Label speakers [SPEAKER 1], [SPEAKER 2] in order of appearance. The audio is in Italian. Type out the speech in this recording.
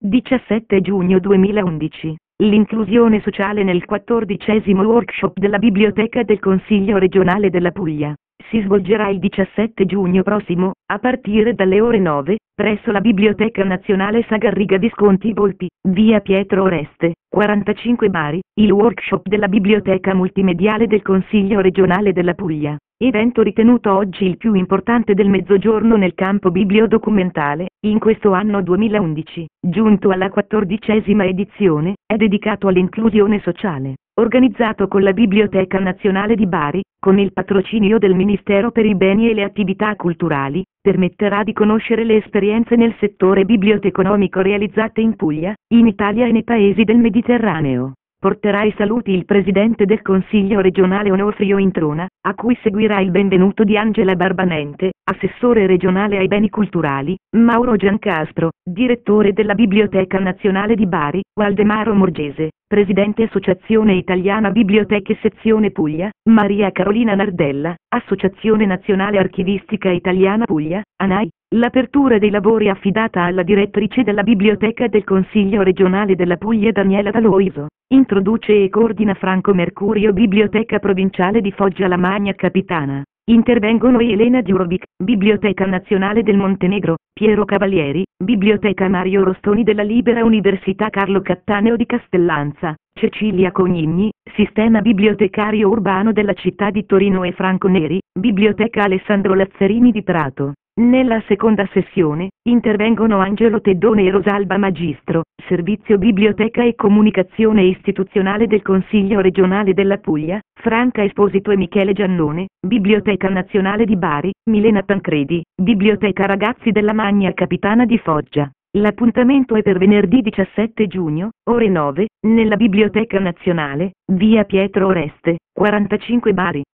[SPEAKER 1] 17 giugno 2011. L'inclusione sociale nel 14° workshop della Biblioteca del Consiglio regionale della Puglia. Si svolgerà il 17 giugno prossimo, a partire dalle ore 9, presso la Biblioteca Nazionale Sagarriga Visconti Volpi, via Pietro Oreste, 45 Bari, il workshop della Biblioteca Multimediale del Consiglio regionale della Puglia. Evento ritenuto oggi il più importante del Mezzogiorno nel campo bibliodocumentale, in questo anno 2011, giunto alla 14ª edizione, è dedicato all'inclusione sociale. Organizzato con la Biblioteca Nazionale di Bari, con il patrocinio del Ministero per i Beni e le Attività Culturali, permetterà di conoscere le esperienze nel settore biblioteconomico realizzate in Puglia, in Italia e nei paesi del Mediterraneo. Porterà i saluti il Presidente del Consiglio regionale Onofrio Introna, a cui seguirà il benvenuto di Angela Barbanente, Assessore regionale ai beni culturali, Mauro Giancastro, Direttore della Biblioteca Nazionale di Bari, Waldemaro Morgese, Presidente Associazione Italiana Biblioteche Sezione Puglia, Maria Carolina Nardella, Associazione Nazionale Archivistica Italiana Puglia, ANAI. L'apertura dei lavori è affidata alla direttrice della Biblioteca del Consiglio regionale della Puglia Daniela D'Aloisio. Introduce e coordina Franco Mercurio Biblioteca Provinciale di Foggia La Magna Capitana. Intervengono Elena Djurovic, Biblioteca Nazionale del Montenegro, Piero Cavalieri, Biblioteca Mario Rostoni della Libera Università Carlo Cattaneo di Castellanza, Cecilia Cognigni, Sistema Bibliotecario Urbano della città di Torino e Franco Neri, Biblioteca Alessandro Lazzarini di Prato. Nella seconda sessione, intervengono Angelo Teddone e Rosalba Magistro, Servizio Biblioteca e Comunicazione Istituzionale del Consiglio regionale della Puglia, Franca Esposito e Michele Giannone, Biblioteca Nazionale di Bari, Milena Tancredi, Biblioteca Ragazzi della Magna Capitana di Foggia. L'appuntamento è per venerdì 17 giugno, ore 9, nella Biblioteca Nazionale, via Pietro Oreste, 45 Bari.